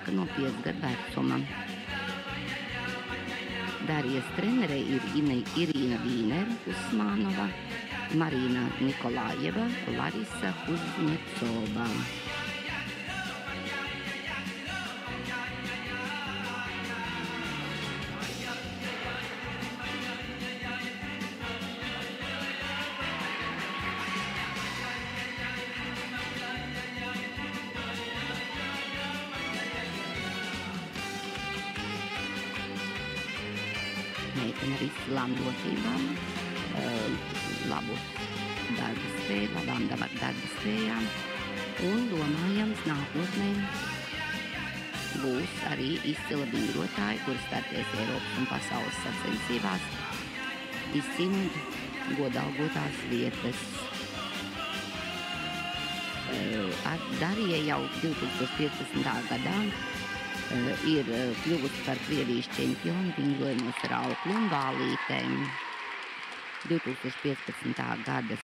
vecāka no 5 gadu vecuma. Darijas trenere ir Irīna Vīner-Usmanova, Marina Nikolājeva, Larisa Kuznecova. Meitene ar izcilām dotībām, labām darba spējām un domājams nākotnē būs arī izcila vingrotāji, kuri starties Eiropas un pasaules sacensībās, izcīnot godalgotās vietas. Darija jau 2015. gadā ir kļuvusi par Krievijas čempionu vingrojumos ar auklu un bālītēm. 2015. gada